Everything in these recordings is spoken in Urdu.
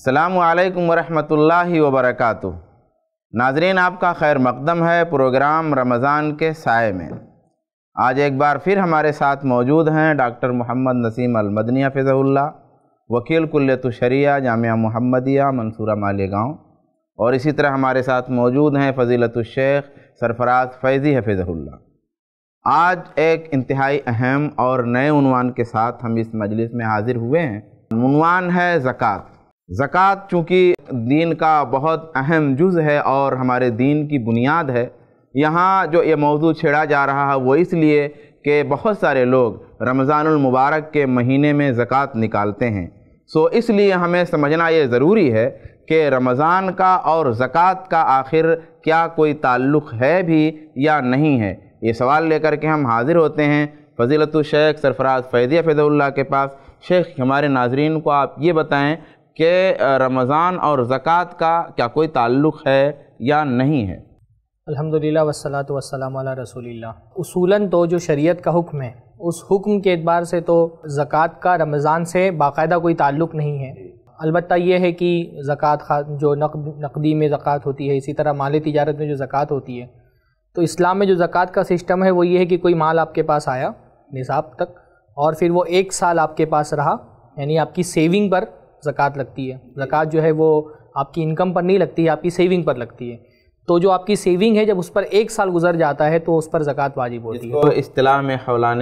अस्सलामु अलैकुम वरहमतुल्लाहि वबरकातुह। नाज़रीन, आपका खैर मक़दम है प्रोग्राम रमज़ान के साए में। आज एक बार फिर हमारे साथ मौजूद हैं डॉक्टर मोहम्मद नसीम अल-मदनी हफ़िज़हुल्लाह, वकील कुल्लियत शरिया जामिया मुहम्मदिया मंसूरा मालेगांव, और इसी तरह हमारे साथ मौजूद हैं फ़ज़ीलतुल शेख सरफराज फ़ैज़ी हफ़िज़हुल्लाह। आज एक इंतहाई अहम और नए उन्वान के साथ हम इस मजलिस में हाज़िर हुए हैं। उन्वान है ज़कात। ज़कात चूँकि दीन का बहुत अहम जुज़ है और हमारे दीन की बुनियाद है, यहाँ जो ये मौजू छेड़ा जा रहा है वो इसलिए कि बहुत सारे लोग रमज़ानुल मुबारक के महीने में ज़कात निकालते हैं। सो इसलिए हमें समझना ये ज़रूरी है कि रमज़ान का और ज़कात का आखिर क्या कोई ताल्लुक़ है भी या नहीं है। ये सवाल लेकर के हम हाज़िर होते हैं फ़ज़ीलतुल शेख सरफराज फ़ैज़ी हफ़िज़हुल्लाह के पास। शेख, हमारे नाज़रीन को आप ये बताएं कि रमज़ान और ज़कात का क्या कोई ताल्लुक़ है या नहीं है। अल्हम्दुलिल्लाह वस्सलातु वस्सलामु अला रसूलिल्लाह। उसूलन तो जो शरीयत का हुक्म है, उस हुक्म के एतबार से तो ज़कात का रमज़ान से बाकायदा कोई ताल्लुक़ नहीं है। अलबत्ता ये है कि ज़कात जो नक़दी में ज़कात होती है, इसी तरह माल तिजारत में जो ज़कात होती है, तो इस्लाम में जो ज़कात का सिस्टम है वो ये है कि कोई माल आपके पास आया निसाब तक और फिर वो 1 साल आपके पास रहा, यानी आपकी सेविंग पर ज़कात लगती है। ज़कात जो है वो आपकी इनकम पर नहीं लगती है, आपकी सेविंग पर लगती है। तो जो आपकी सेविंग है जब उस पर 1 साल गुजर जाता है तो उस पर ज़कात वाजिब होती है। तो इस्तिलाह में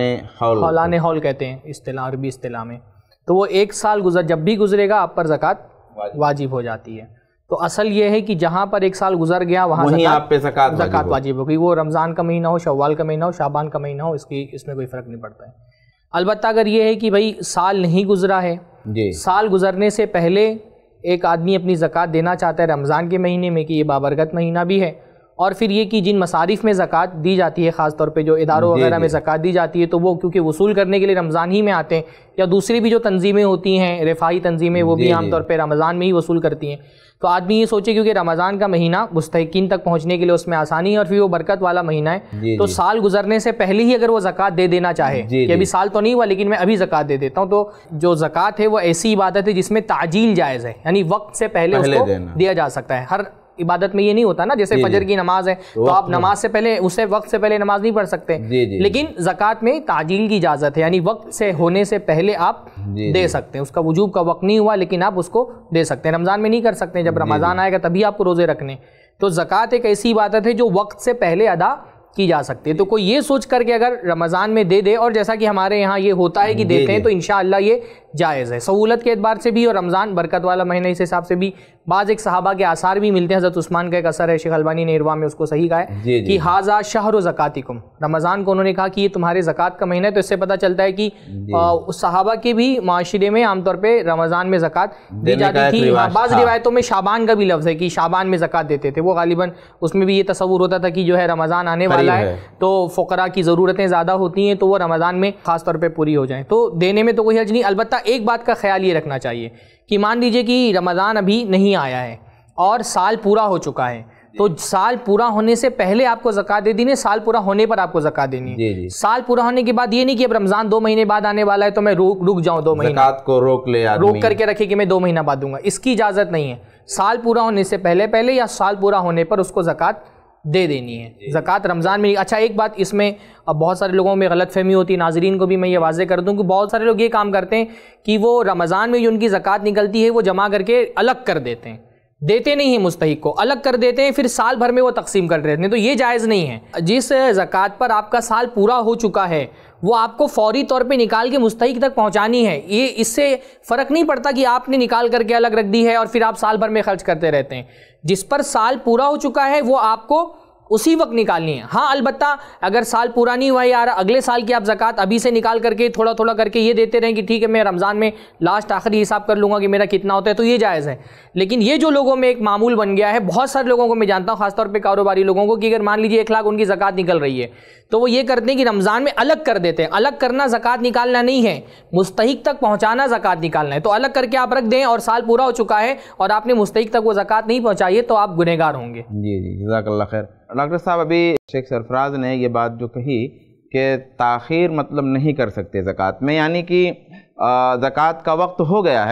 हौलाने हौल कहते हैं, इस्तिलाह अरबी इस्तिलाह में। तो वो 1 साल जब भी गुजरेगा आप पर ज़कात वाजिब हो जाती है। तो असल ये है कि जहाँ पर 1 साल गुजर गया वहाँ आप पे ज़कात वाजिब होगी। वो रमज़ान का महीना हो, शव्वाल का महीना हो, शाबान का महीना हो, इसमें कोई फ़र्क नहीं पड़ता है। अलबत्ता अगर ये है कि भाई साल नहीं गुजरा है, साल गुजरने से पहले एक आदमी अपनी ज़कात देना चाहता है रमज़ान के महीने में कि ये बाबरकत महीना भी है, और फिर ये कि जिन मसारिफ़ में ज़कात दी जाती है, ख़ास तौर पे जो इदारों वगैरह में ज़कात दी जाती है, तो वो क्योंकि वसूल करने के लिए रमज़ान ही में आते हैं, या दूसरी भी जो तंजीमें होती हैं रिफाही तंजीमें, वो भी आमतौर पर रमज़ान में ही वसूल करती हैं। तो आदमी ये सोचे क्योंकि रमज़ान का महीना मुस्तहिकीन तक पहुँचने के लिए उसमें आसानी है और फिर वो बरकत वाला महीना है, तो साल गुजरने से पहले ही अगर वो ज़कात दे देना चाहे कि अभी साल तो नहीं हुआ लेकिन मैं अभी ज़कात दे देता हूँ, तो जो ज़कात है वो ऐसी इबादत है जिसमें ताजील जायज़ है, यानी वक्त से पहले उसको दिया जा सकता है। हर इबादत में ये नहीं होता ना, जैसे फजर की नमाज है तो आप नमाज से पहले, उससे वक्त से पहले नमाज नहीं पढ़ सकते, लेकिन ज़कात में ताजील की इजाज़त है, यानी वक्त से होने से पहले आप दे सकते हैं। उसका वजूब का वक्त नहीं हुआ लेकिन आप उसको दे सकते हैं। रमज़ान में नहीं कर सकते, जब रमज़ान आएगा तभी आपको रोज़े रखने। तो ज़कात एक ऐसी इबादत है जो वक्त से पहले अदा की जा सकती है। तो कोई ये सोच करके अगर रमज़ान में दे दे, और जैसा कि हमारे यहाँ ये होता है कि देते हैं, तो इंशाअल्लाह ये जायज़ है सहूलत के एतबार से भी, और रमज़ान बरकत वाला महीना इस हिसाब से भी। बाज़ एक सहाबा के आसार भी मिलते हैं। हज़रत उस्मान का एक असर है, शेख अलबानी ने इरवा में उसको सही कहा है कि हाज़ा शहर ज़कातिकुम, रमज़ान को उन्होंने कहा कि ये तुम्हारे ज़कात का महीना है। तो इससे पता चलता है कि उस सहाबा के भी माशरे में आमतौर पर रमज़ान में ज़कात दी जाती थी। बाज़ रिवायतों में शाबान का भी लफ्ज़ है कि शाबान में ज़कात देते थे। वो गालिबन उसमें भी ये तसव्वुर होता था कि जो है रमज़ान आने वाला है तो फ़ुक़रा की ज़रूरतें ज़्यादा होती हैं, तो वो रमज़ान में ख़ास तौर पे पूरी हो जाएं, तो देने में तो कोई हर्ज नहीं। अलबत्ता एक बात का ख्याल ये रखना चाहिए कि मान लीजिए कि रमज़ान अभी नहीं आया है और साल पूरा हो चुका है, तो साल पूरा होने से पहले आपको ज़कात दे देनी है, साल पूरा होने पर आपको ज़कात देनी है। साल पूरा होने के बाद ये नहीं कि अब रमज़ान 2 महीने बाद आने वाला है तो मैं रुक जाऊँ 2 महीने, ज़कात को रोक करके रखे कि मैं 2 महीना बाद दूंगा, इसकी इजाज़त नहीं है। साल पूरा होने से पहले या साल पूरा होने पर उसको ज़कात दे देनी है। ज़कात रमज़ान में। अच्छा, एक बात इसमें अब बहुत सारे लोगों में गलतफहमी होती है, नाज़रीन को भी मैं ये वाज़ेह कर दूं कि बहुत सारे लोग ये काम करते हैं कि वो रमज़ान में जो उनकी ज़कात निकलती है वो जमा करके अलग कर देते हैं, देते नहीं है मुस्तहिक को, अलग कर देते हैं, फिर साल भर में वो तकसीम कर देते हैं। तो ये जायज़ नहीं है। जिस ज़कात पर आपका साल पूरा हो चुका है वो आपको फौरी तौर पे निकाल के मुस्तहिक तक पहुंचानी है। ये इससे फ़र्क नहीं पड़ता कि आपने निकाल करके अलग रख दी है और फिर आप साल भर में खर्च करते रहते हैं। जिस पर साल पूरा हो चुका है वो आपको उसी वक्त निकालनी है। हाँ, अलबत्ता अगर साल पूरा नहीं हुआ यार, अगले साल की आप ज़कात अभी से निकाल करके थोड़ा थोड़ा करके ये देते रहें कि ठीक है मैं रमज़ान में लास्ट आखिरी हिसाब कर लूँगा कि मेरा कितना होता है, तो ये जायज़ है। लेकिन ये जो लोगों में एक मामूल बन गया है, बहुत सारे लोगों को मैं जानता हूँ, खासतौर पर कारोबारी लोगों को, कि अगर मान लीजिए 1 लाख उनकी ज़कात निकल रही है तो वो ये करते हैं कि रमज़ान में अलग कर देते हैं। अलग करना ज़कात निकालना नहीं है, मुस्तहिक तक पहुँचाना ज़कात निकालना है। तो अलग करके आप रख दें और साल पूरा हो चुका है और आपने मुस्तहिक तक वो ज़कात नहीं पहुँचाई है तो आप गुनहगार होंगे। जी जी, जज़ाकल्लाह खैर। डॉक्टर साहब, अभी शेख सरफराज ने ये बात जो कही कि ताख़ीर मतलब नहीं कर सकते ज़कात में, यानी कि ज़कात का वक्त हो गया है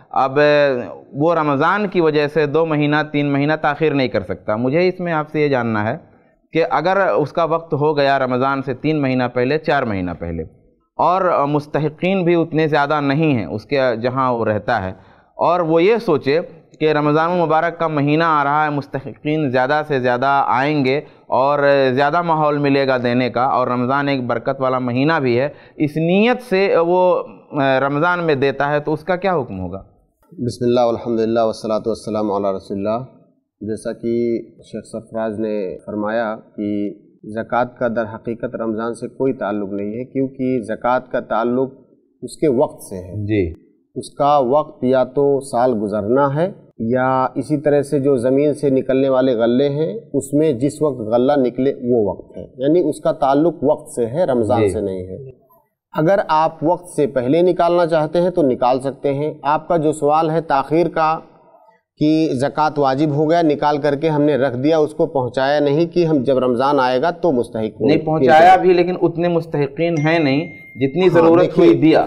اب وہ رمضان کی وجہ سے 2 مہینہ 3 مہینہ تاخیر نہیں کر سکتا۔ مجھے اس میں آپ سے یہ جاننا ہے کہ اگر اس کا وقت ہو گیا رمضان سے 3 مہینہ پہلے 4 مہینہ پہلے، اور مستحقین بھی اتنے زیادہ نہیں ہیں اس کے جہاں وہ رہتا ہے، اور وہ یہ سوچے کہ رمضان المبارک کا مہینہ آ رہا ہے، مستحقین زیادہ سے زیادہ آئیں گے اور زیادہ ماحول ملے گا دینے کا، اور رمضان ایک برکت والا مہینہ بھی ہے، اس نیت سے وہ رمضان میں دیتا ہے، تو اس کا کیا حکم ہوگا؟ بسم اللہ والحمدللہ والصلاۃ والسلام علی رسول اللہ۔ جیسا کہ شیخ سرفراز نے فرمایا کہ زکوٰۃ کا در حقیقت رمضان سے کوئی تعلق نہیں ہے، کیونکہ زکوٰۃ کا تعلق اس کے وقت سے ہے۔ جی، اس کا وقت یا تو سال گزرنا ہے، یا اسی طرح سے جو زمین سے نکلنے والے غلے ہیں اس میں جس وقت غلہ نکلے وہ وقت ہے، یعنی اس کا تعلق وقت سے ہے، رمضان سے نہیں ہے۔ اگر آپ وقت سے پہلے نکالنا چاہتے ہیں تو نکال سکتے ہیں۔ آپ کا جو سوال ہے تاخیر کا کہ زکوٰۃ واجب ہو گیا، نکال کر کے ہم نے رکھ دیا، اس کو پہنچایا نہیں کہ ہم جب رمضان آئے گا تو مستحق نہیں پہنچایا بھی، لیکن اتنے مستحقین ہیں نہیں جتنی ضرورت ہوئی دیا۔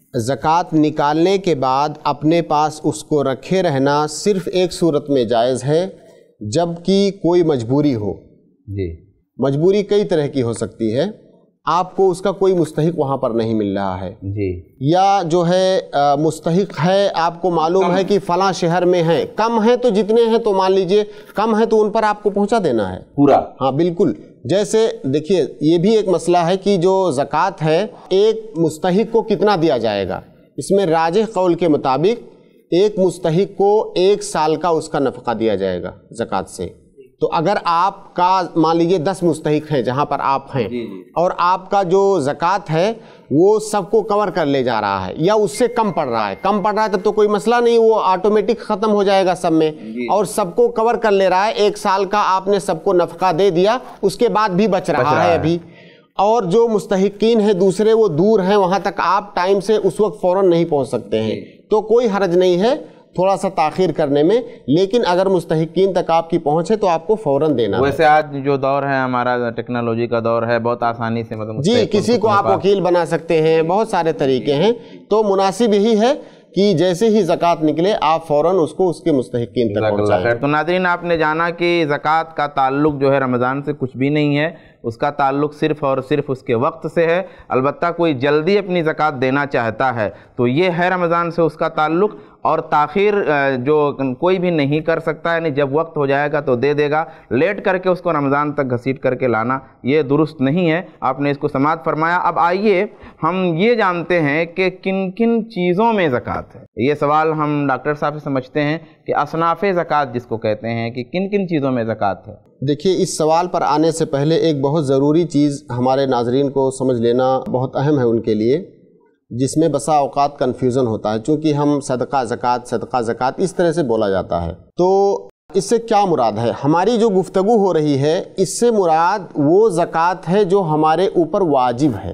زکوٰۃ نکالنے کے بعد اپنے پاس اس کو رکھے رہنا صرف ایک صورت میں جائز ہے، جب کہ کوئی مجبوری ہو۔ جی، مجبوری کئی طرح کی ہو سکتی ہے، آپ کو اس کا کوئی مستحق وہاں پر نہیں مل رہا ہے، جی، یا جو ہے مستحق ہے، آپ کو معلوم ہے کہ فلاں شہر میں ہیں، کم ہیں تو جتنے ہیں تو مان لیجئے کم ہیں تو ان پر آپ کو پہنچا دینا ہے پورا۔ ہاں بالکل۔ جیسے دیکھیے یہ بھی ایک مسئلہ ہے کہ جو زکوٰۃ ہے ایک مستحق کو کتنا دیا جائے گا، اس میں راجح قول کے مطابق ایک مستحق کو 1 سال کا اس کا نفقہ دیا جائے گا زکوٰۃ سے۔ تو اگر آپ کا مان لیجئے 10 مستحق ہیں جہاں پر آپ ہیں، اور آپ کا جو زکوٰۃ ہے وہ سب کو کور کر لے جا رہا ہے، یا اس سے کم پڑ رہا ہے تب تو کوئی مسئلہ نہیں، وہ آٹومیٹک ختم ہو جائے گا سب میں، اور سب کو کور کر لے رہا ہے، 1 سال کا آپ نے سب کو نفقہ دے دیا، اس کے بعد بھی بچ رہا ہے ابھی۔ اور جو مستحقین ہیں دوسرے وہ دور ہیں، وہاں تک آپ ٹائم سے اس وقت فوراً نہیں پہنچ سکتے ہیں، تو کوئی حرج نہیں ہے تھوڑا سا تاخیر کرنے میں، لیکن اگر مستحقین تک آپ کی پہنچے تو آپ کو فوراً دینا ہے۔ ویسے آج جو دور ہے ہمارا ٹیکنالوجی کا دور ہے، بہت آسانی سے جی کسی کو آپ وکیل بنا سکتے ہیں، بہت سارے طریقے ہیں، تو مناسب یہی ہے کہ جیسے ہی زکوٰۃ نکلے آپ فوراً اس کو اس کے مستحقین تک پہنچائیں۔ تو ناظرین آپ نے جانا کہ زکوٰۃ کا تعلق جو ہے رمضان سے کچھ بھی نہیں ہے، اس کا تعلق صرف اور صرف اس کے وقت سے ہے۔ البتہ کوئی جلدی اپنی زکوٰۃ دینا چاہتا ہے تو یہ ہے رمضان سے اس کا تعلق، اور تاخیر جو کوئی بھی نہیں کر سکتا، یعنی جب وقت ہو جائے گا تو دے دے گا، لیٹ کر کے اس کو رمضان تک گھسیٹ کر کے لانا یہ درست نہیں ہے۔ آپ نے اس کو سماعت فرمایا۔ اب آئیے ہم یہ جانتے ہیں کہ کن کن چیزوں میں زکوٰۃ ہے۔ یہ سوال ہم ڈاکٹر صاحب سے سمجھتے ہیں کہ اصناف زکوٰۃ جس کو کہتے ہیں کہ کن کن چیزوں میں زکوٰۃ ہے۔ دیکھیے اس سوال پر آنے سے پہلے ایک بہت ضروری چیز ہمارے ناظرین کو سمجھ لینا بہت اہم ہے ان کے لیے، جس میں بسا اوقات کنفیوژن ہوتا ہے، چونکہ ہم صدقہ زکوٰۃ اس طرح سے بولا جاتا ہے۔ تو اس سے کیا مراد ہے؟ ہماری جو گفتگو ہو رہی ہے اس سے مراد وہ زکوٰۃ ہے جو ہمارے اوپر واجب ہے،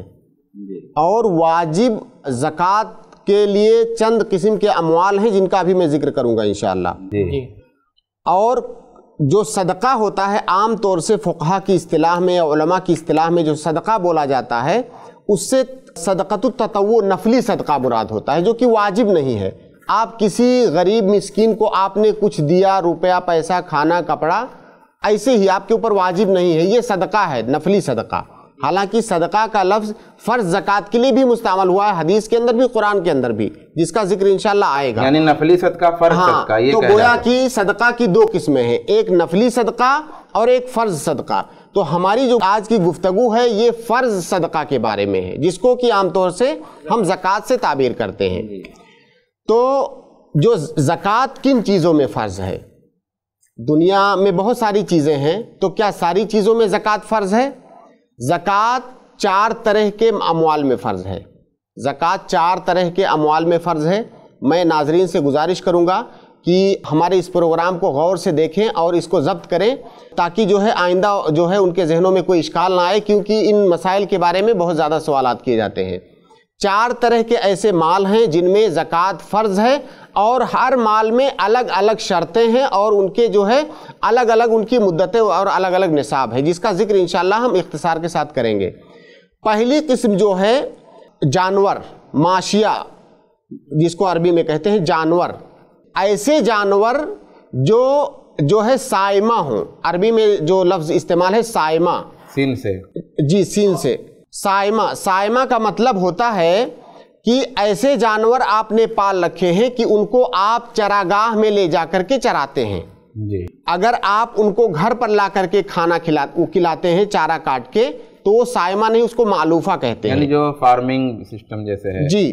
اور واجب زکوٰۃ کے لیے چند قسم کے اموال ہیں جن کا بھی میں ذکر کروں گا انشاءاللہ۔ اور جو صدقہ ہوتا ہے عام طور سے فقہا کی اصطلاح میں یا علماء کی اصطلاح میں جو صدقہ بولا جاتا ہے اس سے صدقۃ التطوع نفلی صدقہ مراد ہوتا ہے، جو کہ واجب نہیں ہے۔ آپ کسی غریب مسکین کو آپ نے کچھ دیا، روپیہ پیسہ کھانا کپڑا، ایسے ہی آپ کے اوپر واجب نہیں ہے، یہ صدقہ ہے، نفلی صدقہ۔ حالانکہ صدقہ کا لفظ فرض زکوٰۃ کے لیے بھی مستعمل ہوا ہے، حدیث کے اندر بھی قرآن کے اندر بھی، جس کا ذکر انشاءاللہ آئے گا۔ یعنی نفلی صدقہ فرض صدقہ، یہ تو گویا کہ صدقہ کی 2 قسمیں ہیں، ایک نفلی صدقہ اور ایک فرض صدقہ۔ تو ہماری جو آج کی گفتگو ہے یہ فرض صدقہ کے بارے میں ہے، جس کو کہ عام طور سے ہم زکوٰۃ سے تعبیر کرتے ہیں۔ تو جو زکوٰۃ کن چیزوں میں فرض ہے؟ دنیا میں بہت ساری چیزیں ہیں، تو کیا ساری چیزوں میں زکوٰۃ فرض ہے؟ زکوٰۃ 4 طرح کے اموال میں فرض ہے۔ زکوٰۃ 4 طرح کے اموال میں فرض ہے۔ میں ناظرین سے گزارش کروں گا کہ ہمارے اس پروگرام کو غور سے دیکھیں اور اس کو ضبط کریں، تاکہ جو ہے آئندہ جو ہے ان کے ذہنوں میں کوئی اشکال نہ آئے، کیونکہ ان مسائل کے بارے میں بہت زیادہ سوالات کیے جاتے ہیں۔ 4 طرح کے ایسے مال ہیں جن میں زکوٰۃ فرض ہے، اور ہر مال میں الگ الگ شرطیں ہیں، اور ان کے جو ہے الگ الگ ان کی مدتیں اور الگ الگ نصاب ہے، جس کا ذکر انشاءاللہ ہم اختصار کے ساتھ کریں گے۔ پہلی قسم جو ہے جانور، ماشیہ، जिसको अरबी में कहते हैं जानवर, ऐसे जानवर जो है साइमा हो, अरबी में जो लफ्ज इस्तेमाल है साइमा, सीन से, जी सीन से, साइमा। साइमा का मतलब होता है कि ऐसे जानवर आपने पाल रखे हैं कि उनको आप चरागाह में ले जाकर के चराते हैं जी। अगर आप उनको घर पर ला करके खाना खिलाते हैं चारा काट के, तो वो साइमा नहीं, उसको मालूफा कहते हैं, यानी जो फार्मिंग सिस्टम जैसे है जी।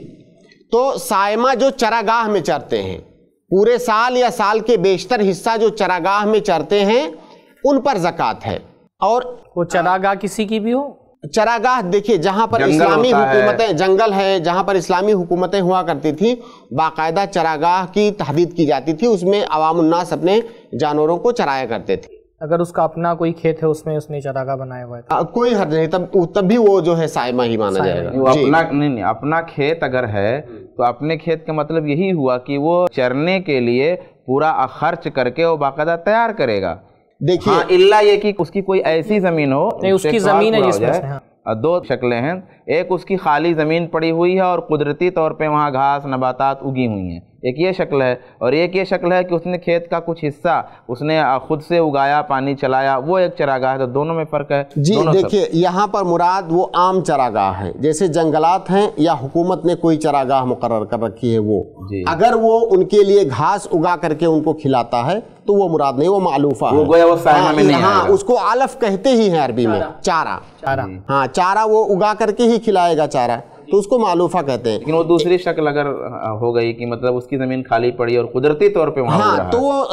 तो साइमा जो चरागाह में चरते हैं, पूरे साल या साल के बेशतर हिस्सा जो चरागाह में चरते हैं, उन पर ज़कात है। और वो चरागाह किसी की भी हो, चरागाह देखिए जहाँ पर इस्लामी हुकूमतें, जंगल है जहाँ पर इस्लामी हुकूमतें हुआ करती थी, बाकायदा चरागाह की तहदीद की जाती थी, उसमें अवामुन्नास अपने जानवरों को चराया करते थे। अगर उसका अपना कोई खेत है उसमें उसने चरागाह बनाया हुआ है कोई हर्ज नहीं, तब भी वो जो है साइमा ही माना जाएगा। वो अपना नहीं, अपना खेत अगर है तो अपने खेत का मतलब यही हुआ कि वो चरने के लिए पूरा खर्च करके वो बाकायदा तैयार करेगा। देखिए हाँ, इल्ला ये कि उसकी कोई ऐसी जमीन हो, नहीं उसकी जमीन है जिसमें, दो शक्लें हैं, एक उसकी खाली ज़मीन पड़ी हुई है और कुदरती तौर पे वहाँ घास नबातात उगी हुई हैं, एक ये शक्ल है, और एक ये शक्ल है कि उसने खेत का कुछ हिस्सा उसने खुद से उगाया, पानी चलाया, वो एक चरागाह है। तो दोनों में फ़र्क है जी। देखिए यहाँ पर मुराद वो आम चरागाह है, जैसे जंगलात हैं या हुकूमत ने कोई चरागाह मुकर्रर कर रखी है, वो अगर वो उनके लिए घास उगा करके उनको खिलाता है तो वो मुराद नहीं, वो मालूफा है, वो साइमा में नहीं आएगा। उसको आलफ कहते ही हैं अरबी में, चारा। हाँ, चारा वो उगा करके ही खिलाएगा चारा, तो उसको मालूफा कहते हैं। लेकिन वो दूसरी शक्ल अगर हो गई कि मतलब उसकी जमीन खाली पड़ी और कुदरती तौर पे वहाँ, हाँ, तो वो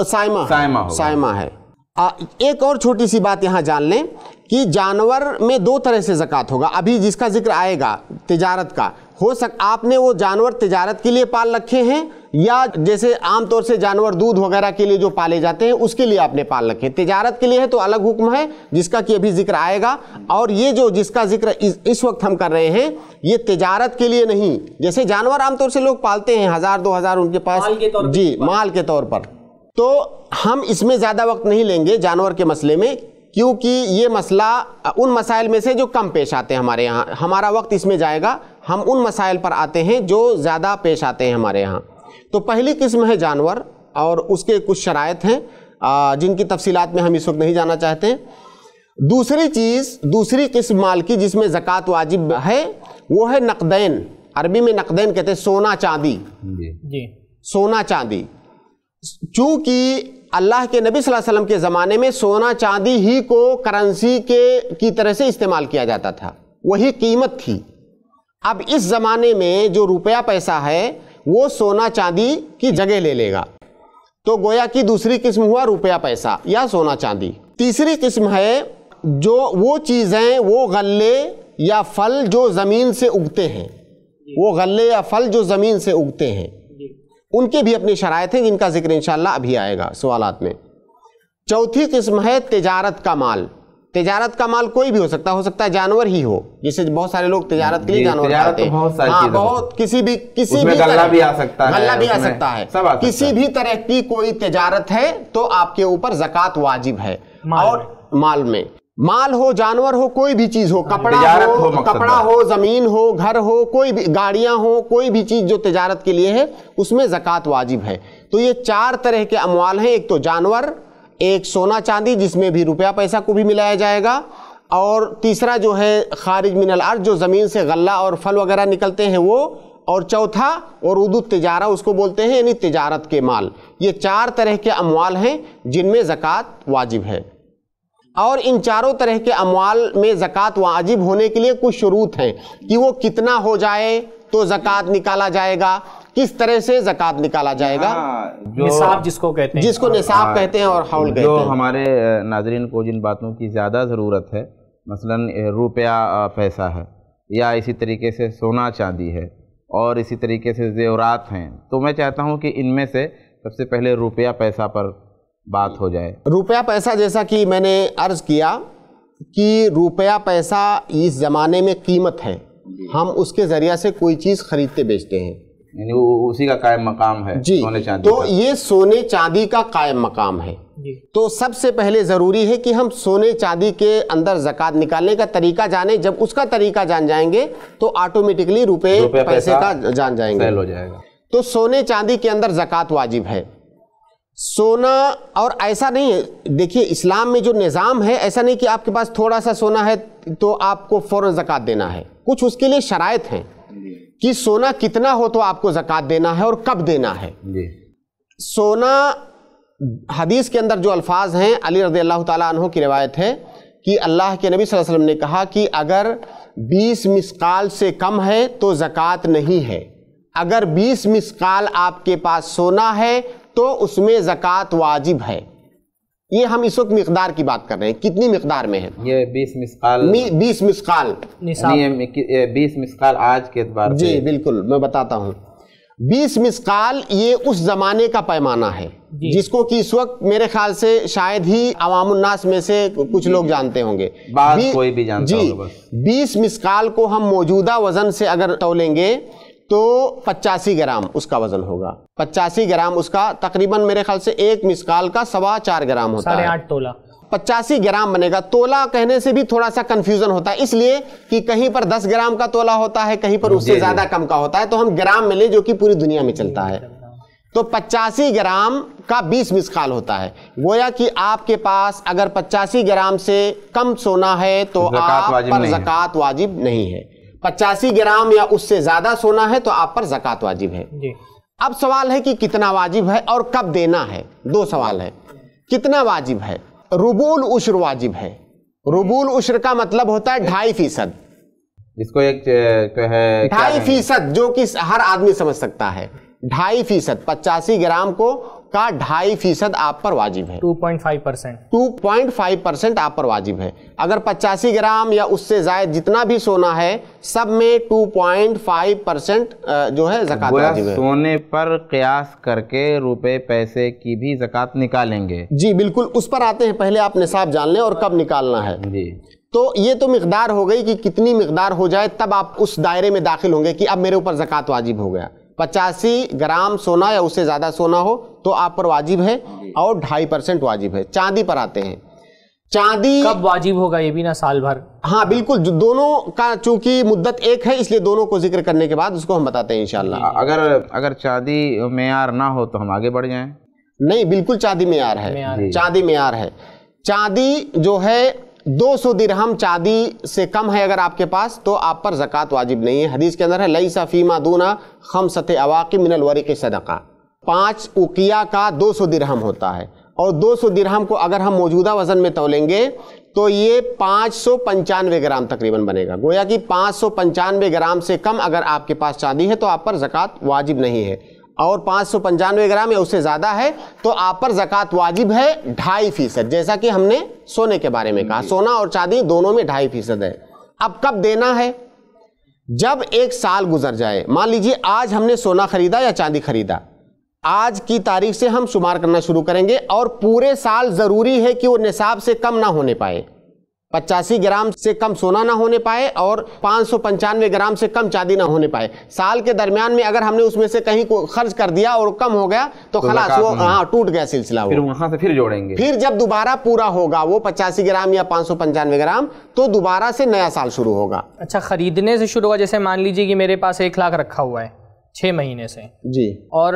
साइमा है। एक और छोटी सी बात यहाँ जान लें कि जानवर में दो तरह से ज़कात होगा। अभी जिसका जिक्र आएगा तिजारत का, आपने वो जानवर तिजारत के लिए पाल रखे हैं, या जैसे आमतौर से जानवर दूध वगैरह के लिए जो पाले जाते हैं उसके लिए आपने पाल रखे हैं। तिजारत के लिए है तो अलग हुक्म है जिसका कि अभी जिक्र आएगा, और ये जो जिसका जिक्र इस वक्त हम कर रहे हैं ये तिजारत के लिए नहीं। जैसे जानवर आमतौर से लोग पालते हैं 1000-2000 उनके पास जी, माल के तौर पर, तो हम इसमें ज़्यादा वक्त नहीं लेंगे जानवर के मसले में, क्योंकि ये मसला उन मसाइल में से जो कम पेश आते हैं हमारे यहाँ, हमारा वक्त इसमें जाएगा। हम उन मसाइल पर आते हैं जो ज़्यादा पेश आते हैं हमारे यहाँ। तो पहली किस्म है जानवर, और उसके कुछ शराइत हैं जिनकी तफसीलात में हम इस वक्त नहीं जाना चाहते। दूसरी किस्म माल की जिसमें ज़कात वाजिब है वो है नकदैन, अरबी में नकदैन कहते हैं, सोना चांदी जी। सोना चांदी, चूँकि अल्लाह के नबी सल्लल्लाहु अलैहि वसल्लम के ज़माने में सोना चांदी ही को करेंसी की तरह से इस्तेमाल किया जाता था, वही कीमत थी। अब इस ज़माने में जो रुपया पैसा है वो सोना चांदी की जगह ले लेगा, तो गोया की दूसरी किस्म हुआ रुपया पैसा या सोना चांदी। तीसरी किस्म है जो वो चीज़ें, वो गल्ले या फल जो ज़मीन से उगते हैं, वो गल्ले या फल जो ज़मीन से उगते हैं, उनके भी अपनी शराइत हैं जिनका जिक्र इंशाअल्लाह अभी आएगा सवालात में। चौथी किस्म है तिजारत का माल। तिजारत का माल कोई भी हो सकता है जानवर ही हो, जैसे बहुत सारे लोग तिजारत के लिए जानवर पालते हैं। हाँ, बहुत किसी भी गल्ला भी आ सकता है, किसी भी तरह की कोई तिजारत है तो आपके ऊपर ज़कात वाजिब है। और माल में माल हो, जानवर हो, कोई भी चीज हो, कपड़ा हो, जमीन हो, घर हो, कोई भी गाड़ियां हो, कोई भी चीज जो तिजारत के लिए है उसमें ज़कात वाजिब है। तो ये चार तरह के अमवाल हैं, एक तो जानवर, एक सोना चांदी जिसमें भी रुपया पैसा को भी मिलाया जाएगा, और तीसरा जो है खारिज मिनल अर्ज जो ज़मीन से गल्ला और फल वगैरह निकलते हैं वो, और चौथा और उर्दू तिजारा उसको बोलते हैं, यानी तिजारत के माल। ये चार तरह के अमवाल हैं जिनमें ज़कात वाजिब है। और इन चारों तरह के अमवाल में ज़कात वाजिब होने के लिए कुछ शुरूत हैं कि वो कितना हो जाए तो ज़कात निकाला जाएगा, किस तरह से ज़कात निकाला जाएगा, निसाब जिसको कहते हैं, जिसको निसाब कहते हैं और हौल कहते हैं। जो हमारे नाज़रीन को जिन बातों की ज़्यादा ज़रूरत है, मसलन रुपया पैसा है, या इसी तरीके से सोना चांदी है, और इसी तरीके से ज़ेवरात हैं, तो मैं चाहता हूँ कि इनमें से सबसे पहले रुपया पैसा पर बात हो जाए। रुपया पैसा, जैसा कि मैंने अर्ज़ किया कि रुपया पैसा इस ज़माने में कीमत है, हम उसके ज़रिया से कोई चीज़ खरीदते बेचते हैं, यानी उसी का कायम मकाम है जी। सोने चांदी तो ये सोने चांदी का कायम मकाम है। तो सबसे पहले ज़रूरी है कि हम सोने चांदी के अंदर ज़कात निकालने का तरीका जाने। जब उसका तरीका जान जाएंगे तो ऑटोमेटिकली रुपये पैसे का जान जाएंगे, हो जाएगा। تو سونے چاندی کے اندر زکوٰۃ واجب ہے. سونا اور ایسا نہیں ہے، دیکھیے اسلام میں جو نظام ہے ایسا نہیں کہ آپ کے پاس تھوڑا سا سونا ہے تو آپ کو فوراً زکوٰۃ دینا ہے. کچھ اس کے لیے شرائط ہیں کہ سونا کتنا ہو تو آپ کو زکوٰۃ دینا ہے اور کب دینا ہے. سونا حدیث کے اندر جو الفاظ ہیں، علی رضی اللہ تعالیٰ عنہ کی روایت ہے کہ اللہ کے نبی صلی اللہ علیہ وسلم نے کہا کہ اگر 20 مسقال سے کم ہے تو زکوٰۃ نہیں ہے. اگر 20 مسقال آپ کے پاس سونا ہے تو اس میں زکوٰۃ واجب ہے. یہ ہم اس وقت مقدار کی بات کر رہے ہیں، کتنی مقدار میں ہے؟ یہ 20 مسقال 20 مسقال 20 مسقال آج کے اعتبار سے. جی بالکل، میں بتاتا ہوں. 20 مسقال یہ اس زمانے کا پیمانہ ہے جس کو کہ اس وقت میرے خیال سے شاید ہی عوام الناس میں سے کچھ لوگ جانتے ہوں گے، بعض کوئی بھی جانتا ہوگا. بس 20 مسقال کو ہم موجودہ وزن سے اگر تولیں گے تو 85 گرام اس کا وزن ہوگا. 85 گرام اس کا تقریباً میرے خیال سے ایک مسقال کا 4.25 گرام ہوتا ہے. 8.5 تولہ 85 گرام بنے گا. تولا کہنے سے بھی تھوڑا سا کنفیوژن ہوتا ہے، اس لیے کہ کہیں پر 10 گرام کا تولا ہوتا ہے، کہیں پر اس سے زیادہ کم کا ہوتا ہے، تو ہم گرام میں لیں جو کہ پوری دنیا میں چلتا ہے. تو 85 گرام کا 20 مسقال ہوتا ہے. گویا کہ آپ کے پاس اگر 85 گرام سے کم سونا ہے تو آپ پر زکوٰۃ واجب نہیں ہے. 85 گرام یا اس سے زیادہ سونا ہے تو آپ پر زکوٰۃ واجب ہے. اب سوال ہے کہ کتنا واجب ہے اور کب دینا ہے. دو سوال ہے. کتنا واجب ہے؟ ربع العشر واجب ہے. ربع العشر کا مطلب ہوتا ہے 2.5%. جس کو ایک ہے 2.5%، جو کہ ہر آدمی سمجھ سکتا ہے. 2.5%، 85 گرام کو کا 2.5% آپ پر واجب ہے. 2.5% 2.5% آپ پر واجب ہے. اگر 85 گرام یا اس سے زائد جتنا بھی سونا ہے سب میں 2.5% جو ہے زکوٰۃ واجب ہے. سونے پر قیاس کر کے روپے پیسے کی بھی زکوٰۃ نکالیں گے. جی بالکل، اس پر آتے ہیں. پہلے آپ نصاب جان لیں اور کب نکالنا ہے. جی تو یہ تو مقدار ہو گئی کہ کتنی مقدار ہو جائے تب آپ اس دائرے میں داخل ہوں گے کہ اب میرے اوپر زکوٰۃ واجب ہو گیا. 85 گرام سونا یا اس سے زیادہ سونا ہو تو آپ پر واجب ہے اور 2.5% واجب ہے. چاندی پر آتے ہیں. چاندی کب واجب ہوگا یہ بھی نا سال بھر؟ ہاں بالکل، دونوں کا چونکہ مدت ایک ہے اس لیے دونوں کو ذکر کرنے کے بعد اس کو ہم بتاتے ہیں انشاءاللہ. اگر چاندی معیار نہ ہو تو ہم آگے بڑھ جائیں. نہیں بالکل چاندی معیار ہے. چاندی معیار ہے. چاندی جو ہے 200 درہم چاندی سے کم ہے اگر آپ کے پاس تو آپ پر زکوٰۃ واجب نہیں ہے. حدیث کے اندر ہے لیس فیما دون 5 اواق من الورق صدقہ. 5 اوقیہ کا 200 درہم ہوتا ہے اور 200 درہم کو اگر ہم موجودہ وزن میں تولیں گے تو یہ 595 گرام تقریباً بنے گا. گویا کہ 595 گرام سے کم اگر آپ کے پاس چاندی ہے تو آپ پر زکوٰۃ واجب نہیں ہے، اور 595 گرام یا اس سے زیادہ ہے تو آپ پر زکوٰۃ واجب ہے 2.5%. جیسا کہ ہم نے سونے کے بارے میں کہا، سونا اور چاندی دونوں میں 2.5% ہے. اب کب دینا ہے؟ جب 1 سال گزر جائے. مان لیجئے آج ہم نے سونا خریدا یا چاندی خریدا، آج کی تاریخ سے ہم شمار کرنا شروع کریں گے اور پورے سال ضروری ہے کہ وہ نصاب سے کم نہ ہونے پائے. 85 گرام سے کم سونا نہ ہونے پائے اور 595 گرام سے کم چاندی نہ ہونے پائے. سال کے درمیان میں اگر ہم نے اس میں سے کہیں کو خرچ کر دیا اور کم ہو گیا تو خلاص وہ ٹوٹ گیا سلسلہ. پھر وہاں سے پھر جوڑیں گے. پھر جب دوبارہ پورا ہوگا وہ 85 گرام یا 595 گرام تو دوبارہ سے نیا سال شروع ہوگا. اچھا، خریدنے سے شروع ہوگا. جیسے مان لیجئے کہ میرے پاس 1 لاکھ رکھا ہوا ہے 6 مہینے سے. جی. اور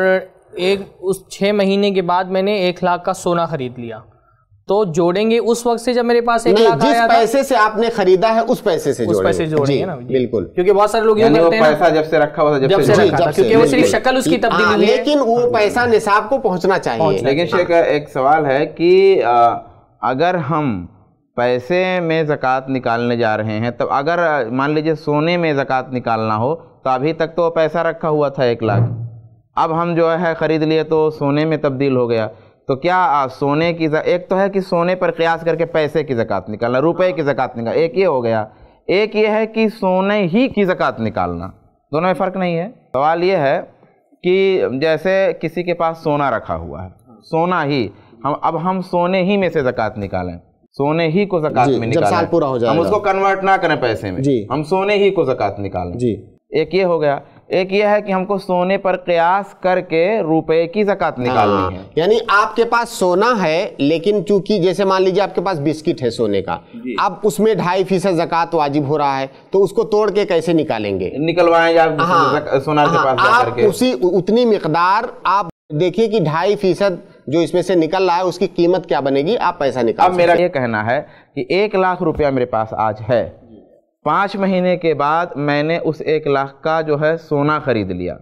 اس 6 مہینے کے بعد میں نے 1 لاکھ کا سونا خرید لیا تو جوڑیں گے اس وقت سے جب میرے پاس 1 لاکھ آیا تھا. جس پیسے سے آپ نے خریدا ہے اس پیسے سے جوڑیں گے نا. بالکل، کیونکہ بہت سارے لوگ یہ کرتے ہیں پیسہ جب سے رکھا ہوا تھا کیونکہ وہ صرف شکل اس کی تبدیلی ہوئی ہے، لیکن وہ پیسہ نصاب کو پہنچنا چاہیے. لیکن شیخ ایک سوال ہے کہ اگر ہم پیسے میں زکوٰۃ نکالنے جا رہے ہیں تب اگر مان لیجیے سونے میں زکوٰۃ نکالنا ہو تو ابھی تک تو پیسہ رکھا ہوا تھا 1 لاکھ، اب ہم جو ہے خرید لیے تو سونے میں تبدیل ہو گیا، تو کیا سونے کی ایک تو ہے کہ سونے پر قیاس کر کے پیسے کی زکوٰۃ نکالنا، روپے کی زکوٰۃ نکالنا، ایک یہ ہو گیا. ایک یہ ہے کہ سونے ہی کی زکوٰۃ نکالنا. دونوں میں فرق نہیں ہے. سوال یہ ہے کہ جیسے کسی کے پاس سونا رکھا ہوا ہے، سونا ہی اب ہم سونے ہی میں سے زکوٰۃ نکالیں، سونے ہی کو زکوٰۃ میں نکالیں، جب سال پورا ہو جائے ہم اس کو کنورٹ نہ کریں پیسے میں، ہم سونے ہی کو زکوٰۃ نکالیں. ایک یہ ہو گیا. ایک یہ ہے کہ ہم کو سونے پر قیاس کر کے روپے کی زکات نکالنی ہے. یعنی آپ کے پاس سونا ہے لیکن چونکہ جیسے مان لیجیے آپ کے پاس بسکٹ ہے سونے کا, اب اس میں 2.5% زکات واجب ہو رہا ہے, تو اس کو توڑ کے کیسے نکالیں گے؟ نکلوائیں آپ سونار کے پاس جا کر کے. اسی اتنی مقدار آپ دیکھیے کہ 2.5% جو اس میں سے نکل رہا ہے اس کی قیمت کیا بنے گی, آپ پیسہ نکال. اب میرا یہ کہنا ہے کہ 1 لاکھ روپیہ میرے پاس آج ہے, 5 مہینے کے بعد میں نے اس 1 لاکھ کا جو ہے سونا خرید لیا,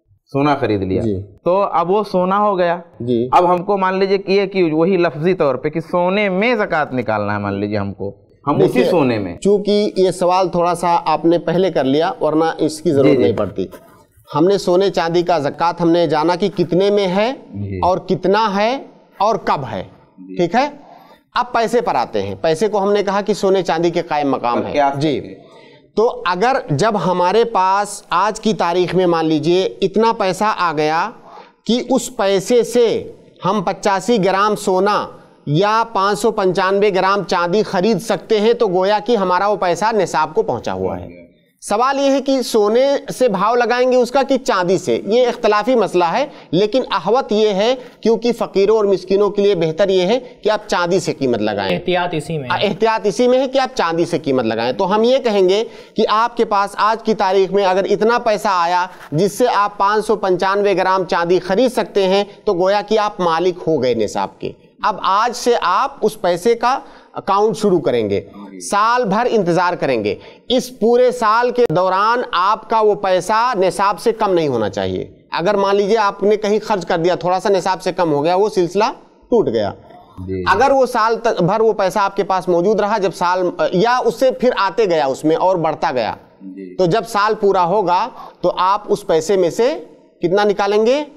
تو اب وہ سونا ہو گیا. اب ہم کو مان لیجئے کہ وہی لفظی طور پہ کہ سونے میں زکات نکالنا ہے, مان لیجئے ہم اسی سونے میں. چونکہ یہ سوال تھوڑا سا آپ نے پہلے کر لیا ورنہ اس کی ضرورت نہیں پڑتی. ہم نے سونے چاندی کا زکات ہم نے جانا کہ کتنے میں ہے اور کتنا ہے اور کب ہے, ٹھیک ہے. اب پیسے پر آتے ہیں. پیسے کو ہم نے کہا کہ سونے چاندی کے قائم مقام ہے. جی, تو اگر جب ہمارے پاس آج کی تاریخ میں مان لیجئے اتنا پیسہ آ گیا کہ اس پیسے سے ہم 85 گرام سونا یا 595 گرام چاندی خرید سکتے ہیں, تو گویا کہ ہمارا وہ پیسہ نصاب کو پہنچا ہوا ہے. سوال یہ ہے کہ سونے سے بھاؤ لگائیں گے اس کا کہ چاندی سے, یہ اختلافی مسئلہ ہے. لیکن احوط یہ ہے کیونکہ فقیروں اور مسکینوں کے لیے بہتر یہ ہے کہ آپ چاندی سے قیمت لگائیں. احتیاط اسی میں ہے کہ آپ چاندی سے قیمت لگائیں. تو ہم یہ کہیں گے کہ آپ کے پاس آج کی تاریخ میں اگر اتنا پیسہ آیا جس سے آپ 595 گرام چاندی خرید سکتے ہیں, تو گویا کہ آپ مالک ہو گئے نصاب کے. اب آج سے آپ اس پیسے کا اکاؤنٹ شروع کریں گے, سال بھر انتظار کریں گے. اس پورے سال کے دوران آپ کا وہ پیسہ نصاب سے کم نہیں ہونا چاہیے. اگر مان لیجئے آپ نے کہیں خرچ کر دیا, تھوڑا سا نصاب سے کم ہو گیا, وہ سلسلہ ٹوٹ گیا. اگر وہ سال بھر وہ پیسہ آپ کے پاس موجود رہا, جب سال یا اس سے پھر آتے گیا اس میں اور بڑھتا گیا, تو جب سال پورا ہوگا تو آپ اس پیسے میں سے کتنا نکالیں گے؟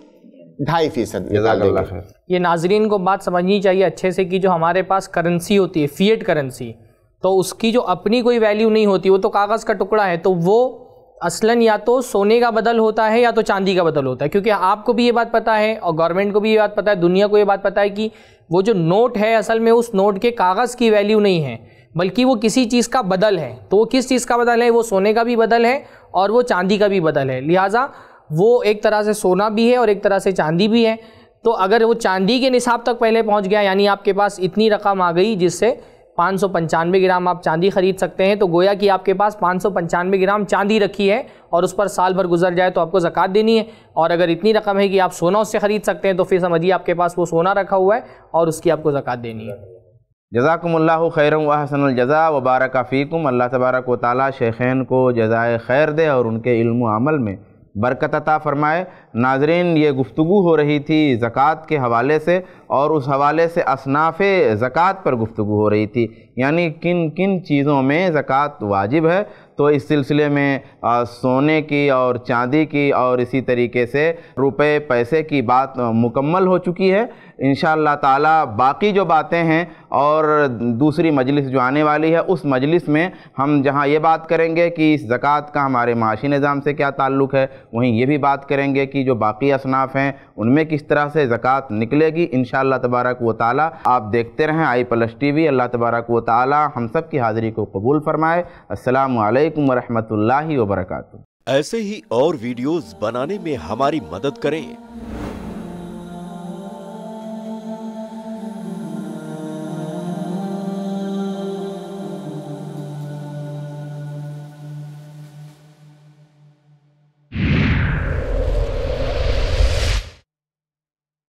2.5%. یہ ناظرین کو بات سمجھنی چاہیے اچھے سے کہ جو ہمارے پاس کرنسی ہوتی ہے, فیٹ کرنسی, تو اس کی جو اپنی کوئی ویلیو نہیں ہوتی, وہ تو کاغذ کا ٹکڑا ہے, تو وہ اصلاً یا تو سونے کا بدل ہوتا ہے یا تو چاندی کا بدل ہوتا ہے. کیونکہ آپ کو بھی یہ بات پتہ ہے اور گورنمنٹ کو بھی یہ بات پتہ ہے, دنیا کو یہ بات پتہ ہے کہ وہ جو نوٹ ہے اصل میں اس نوٹ کے کاغذ کی ویلیو نہیں ہے, بلکہ وہ کسی چیز کا بدل ہے. تو وہ کس چیز کا بدل ہے؟ وہ سونے کا بھی بدل ہے اور وہ چاندی کا بھی بدل ہے. لہٰذا وہ ایک طرح سے سونا بھی ہے اور ایک طرح سے چاندی بھی ہے. تو اگر وہ چاندی کے نصاب تک پہلے پہنچ گیا, یعنی آپ کے پاس اتنی رقم آ گئی جس سے 595 گرام آپ چاندی خرید سکتے ہیں, تو گویا کہ آپ کے پاس 595 گرام چاندی رکھی ہے اور اس پر سال بھر گزر جائے تو آپ کو زکات دینی ہے. اور اگر اتنی رقم ہے کہ آپ سونا اس سے خرید سکتے ہیں, تو پھر سمجھیے آپ کے پاس وہ سونا رکھا ہوا ہے اور اس کی آپ کو زکات دینی ہے. جزاکم اللہ خیرا و احسن الجزاء و بارک فیکم. اللہ تبارک و تعالیٰ شیخین کو جزائے خیر دے اور ان کے علم و عمل میں برکت عطا فرمائے. ناظرین, یہ گفتگو ہو رہی تھی زکوٰۃ کے حوالے سے, اور اس حوالے سے اصناف زکوٰۃ پر گفتگو ہو رہی تھی, یعنی کن کن چیزوں میں زکوٰۃ واجب ہے. تو اس سلسلے میں سونے کی اور چاندی کی اور اسی طریقے سے روپے پیسے کی بات مکمل ہو چکی ہے. انشاءاللہ تعالی باقی جو باتیں ہیں اور دوسری مجلس جو آنے والی ہے, اس مجلس میں ہم جہاں یہ بات کریں گے کہ اس زکوٰۃ کا ہمارے معاشی نظام سے کیا تعلق ہے, وہیں یہ بھی بات کریں گے کہ جو باقی اصناف ہیں ان میں کس طرح سے زکوٰۃ نکلے گی. انشاءاللہ تبارک و تعالی آپ دیکھتے رہیں iPlusTV. اللہ تبارک و تعالی ہم سب کی حاضری کو قبول فرمائے. السلام علیکم ورحمۃ اللہ وبرکاتہ. ایسے ہی اور ویڈیوز بنانے میں ہماری مدد کریں.